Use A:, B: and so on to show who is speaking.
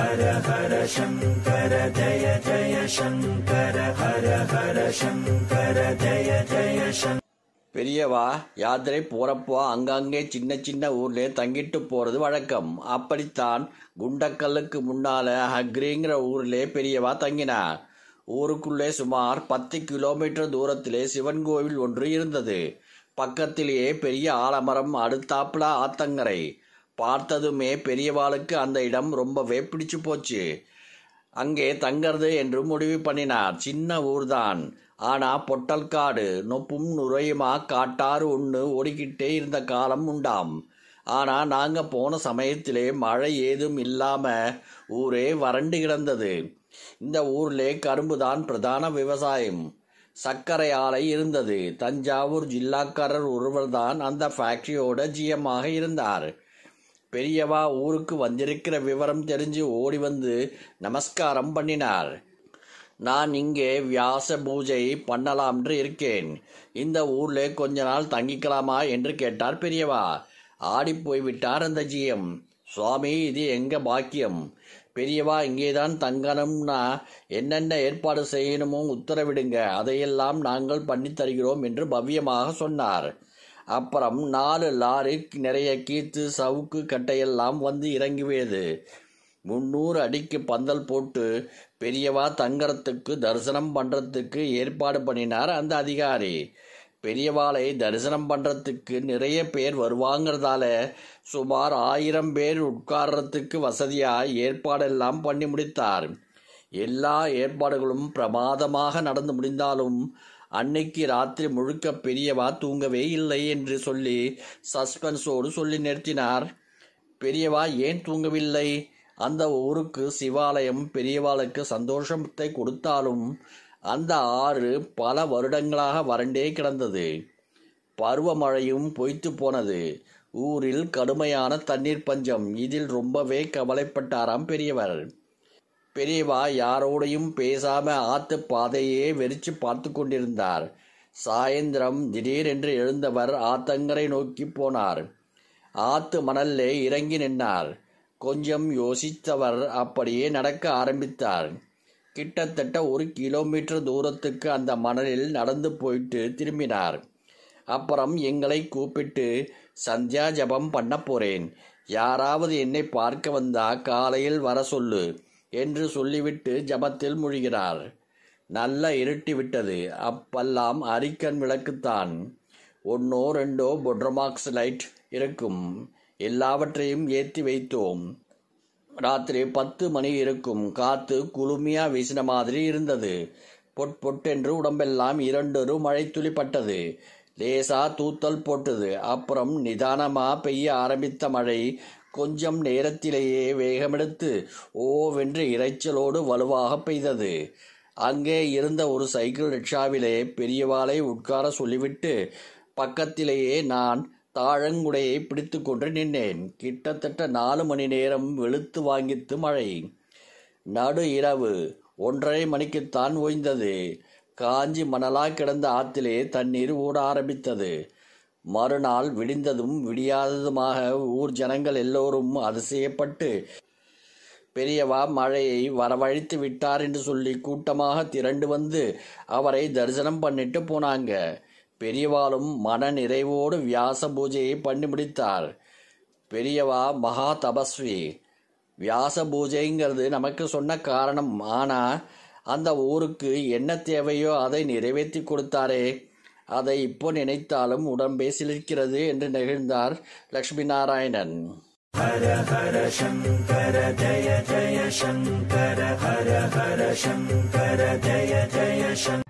A: ஹர ஹர சங்கர ஜய ஜய சங்கர ஹர ஹர சங்கர ஜய ஜய சங்கர.
B: பெரியவா யாத்திரை போறப்போ அங்கங்கே சின்ன சின்ன ஊர்ல தங்கிட்டு போறது வழக்கம். அப்படித்தான் குண்டக்கல்லுக்கு முன்னால ஹக்ரிங்கிற ஊர்ல பெரியவா தங்கினார். ஊருக்குள்ளே சுமார் 10 கிலோமீட்டர் தூரத்திலே சிவன் கோவில் ஒன்று இருந்தது. பக்கத்திலேயே பெரிய ஆலமரம், அடுத்தாப்புல ஆத்தங்கரை. பார்த்ததுமே பெரியவாளுக்கு அந்த இடம் ரொம்பவே பிடிச்சு போச்சு. அங்கே தங்கறது என்று முடிவு பண்ணினார். சின்ன ஊர்தான், ஆனா பொட்டல்காடு, நொப்பும் நுரையுமா காட்டாறு ஒன்று ஓடிக்கிட்டே இருந்த காலம் உண்டாம். ஆனா நாங்க போன சமயத்திலே மழை ஏதும் இல்லாம ஊரே வறண்டு கிடந்தது. இந்த ஊர்லே கரும்புதான் பிரதான விவசாயம். சர்க்கரை ஆலை இருந்தது. தஞ்சாவூர் ஜில்லாக்காரர் ஒருவர்தான் அந்த ஃபேக்டரியோட ஜிஎம்மாக இருந்தார். பெரியவா ஊருக்கு வந்திருக்கிற விவரம் தெரிஞ்சு ஓடி வந்து நமஸ்காரம் பண்ணினார். நான் இங்கே வியாச பூஜை பண்ணலாம்ன்று இருக்கேன். இந்த ஊர்ல கொஞ்ச நாள் தங்கிக்கலாமா என்று கேட்டார் பெரியவா. ஆடி போய்விட்டார் அந்த ஜிஎம். சுவாமி, இது எங்க பாக்கியம். பெரியவா, இங்கேதான் தங்கணும்னா என்னென்ன ஏற்பாடு செய்யணுமோ உத்தரவிடுங்க, அதையெல்லாம் நாங்கள் பண்ணி தருகிறோம் என்று பவ்யமாக சொன்னார். அப்புறம் 4 லாரி நிறைய கீத்து சவுக்கு கட்டையெல்லாம் வந்து இறங்கிவியது. 300 அடிக்கு பந்தல் போட்டு பெரியவா தங்கறதுக்கு தரிசனம் பண்றதுக்கு ஏற்பாடு பண்ணினார் அந்த அதிகாரி. பெரியவாளை தரிசனம் பண்றதுக்கு நிறைய பேர் வருவாங்கிறதால சுமார் 1000 பேர் உட்கார்றதுக்கு வசதியா ஏற்பாடெல்லாம் பண்ணி முடித்தார். எல்லா ஏற்பாடுகளும் பிரமாதமாக நடந்து முடிந்தாலும் அன்னைக்கு ராத்திரி முழுக்க பெரியவா தூங்கவே இல்லை என்று சொல்லி சஸ்பென்ஸோடு சொல்லி நிறுத்தினார். பெரியவா ஏன் தூங்கவில்லை? அந்த ஊருக்கு சிவாலயம் பெரியவாளுக்கு சந்தோஷத்தை கொடுத்தாலும் அந்த ஆறு பல வருடங்களாக வறண்டே கிடந்தது. பருவமழையும் பொய்த்து போனது. ஊரில் கடுமையான தண்ணீர் பஞ்சம். இதில் ரொம்பவே கவலைப்பட்டாராம் பெரியவர். பெரியவா யாரோடையும் பேசாம ஆத்து பாதையே வெறிச்சு பார்த்து கொண்டிருந்தார். சாயந்திரம் திடீரென்று எழுந்தவர் ஆத்தங்கரை நோக்கி போனார். ஆத்து மணல்லே இறங்கி நின்றார். கொஞ்சம் யோசித்தவர் அப்படியே நடக்க ஆரம்பித்தார். கிட்டத்தட்ட 1 கிலோமீட்டர் தூரத்துக்கு அந்த மணலில் நடந்து போயிட்டு திரும்பினார். அப்புறம் எங்களை கூப்பிட்டு, சந்தியா ஜபம் பண்ண போறேன், யாராவது என்னை பார்க்க வந்தா காலையில் வர சொல்லு என்று சொல்லிவிட்டு ஜபத்தில் மூழ்கிறார். நல்ல இருட்டி விட்டது. அப்பெல்லாம் அரிக்கன் விளக்குத்தான். 1 2 பொட்ரமாக்ஸ் லைட் இருக்கும். எல்லாவற்றையும் ஏற்றி வைத்தோம். ராத்திரி 10 மணி இருக்கும். காத்து குளுமையா வீசின மாதிரி இருந்தது. பொட்டென்று உடம்பெல்லாம் 2 மழை துளிப்பட்டது. லேசா தூத்தல் போட்டது. அப்புறம் நிதானமா பெய்ய ஆரம்பித்த மழை கொஞ்சம் நேரத்திலேயே வேகமெடுத்து ஓவென்று இறைச்சலோடு வலுவாக பெய்தது. அங்கே இருந்த ஒரு சைக்கிள் ரிக்ஷாவிலே பெரியவாளை உட்கார சொல்லிவிட்டு பக்கத்திலேயே நான் தாழங்குடையை பிடித்து கொண்டு நின்றேன். கிட்டத்தட்ட 4 மணி நேரம் வெளுத்து வாங்கித்து மழை. நடு இரவு 1:30 மணிக்குத்தான் ஓய்ந்தது. காஞ்சி மணலா கிடந்த ஆத்திலே தண்ணீர் ஓட ஆரம்பித்தது. மறுநாள் விடிந்ததும் விடியாததுமாக ஊர் ஜனங்கள் எல்லோரும் அதிசயப்பட்டு பெரியவா மழையை வரவழைத்து விட்டார் என்று சொல்லி கூட்டமாக திரண்டு வந்து அவரை தரிசனம் பண்ணிட்டு போனாங்க. பெரியவாளும் மன நிறைவோடு வியாச பூஜையை பண்ணி முடித்தார். பெரியவா மகா தபஸ்வி. வியாச பூஜைங்கிறது நமக்கு சொன்ன காரணம். ஆனா அந்த ஊருக்கு என்ன தேவையோ அதை நிறைவேற்றி கொடுத்தாரே, அதை இப்போ நினைத்தாலும் உடம்பே சிலிர்க்கிறது என்று நெகிழ்ந்தார் லட்சுமி நாராயணன்.
A: ஹர ஹர சங்கர ஜய ஜய சங்கர ஹர ஹர சங்கர ஜய ஜய சங்கர.